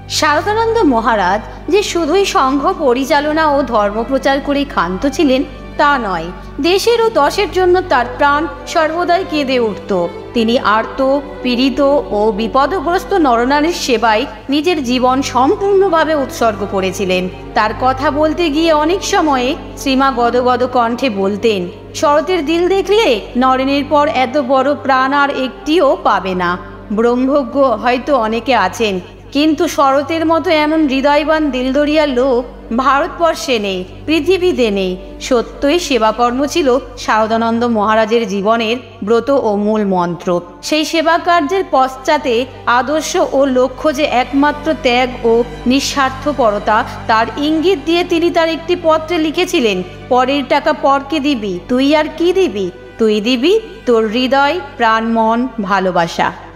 শারদানন্দ মহারাজ যে শুধুই সংঘ পরিচালনা ও ধর্মপ্রচার করে ক্ষান্ত ছিলেন তা নয়, দেশের ও দশের জন্য তার প্রাণ সর্বদাই কেঁদে উঠত। তিনি আর্ত, পীড়িত ও বিপদগ্রস্ত নরনারীর সেবায় নিজের জীবন সম্পূর্ণভাবে উৎসর্গ করেছিলেন। তার কথা বলতে গিয়ে অনেক সময়ে শ্রীমা গদগদ কণ্ঠে বলতেন, শরতের দিল দেখলে নরেনের পর এত বড় প্রাণ আর একটিও পাবে না। ব্রহ্মজ্ঞ হয়তো অনেকে আছেন, কিন্তু শরতের মতো এমন হৃদয়বান দিলদরিয়া লোক ভারতবর্ষে নেই, পৃথিবীতে নেই। সত্যই সেবাকর্ম ছিল শারদানন্দ মহারাজের জীবনের ব্রত ও মূল মন্ত্র। সেই সেবা কার্যের পশ্চাতে আদর্শ ও লক্ষ্য যে একমাত্র ত্যাগ ও নিঃস্বার্থপরতা, তার ইঙ্গিত দিয়ে তিনি তার একটি পত্রে লিখেছিলেন, পরের টাকা পরকে দিবি, তুই আর কি দিবি? তুই দিবি তোর হৃদয়, প্রাণ, মন, ভালোবাসা।